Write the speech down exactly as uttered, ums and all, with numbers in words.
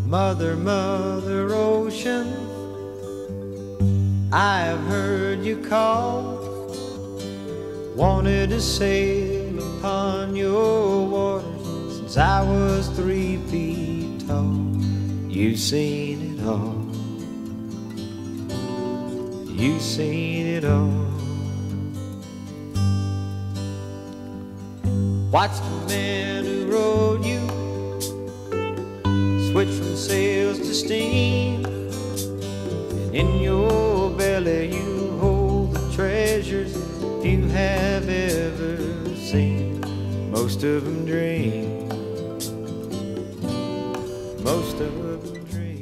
Mother, Mother Ocean, I have heard you call. Wanted to sail upon your waters since I was three feet tall. You've seen it all. You've seen it all. Watched the men who rode you switch from sails to steam, and in your belly you hold the treasures you have ever seen. Most of them dream, most of them dream.